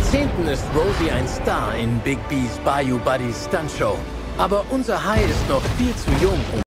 Jahrzehnten ist Rosie ein Star in Big B's Bayou Buddies Stuntshow. Aber unser Hai ist noch viel zu jung, um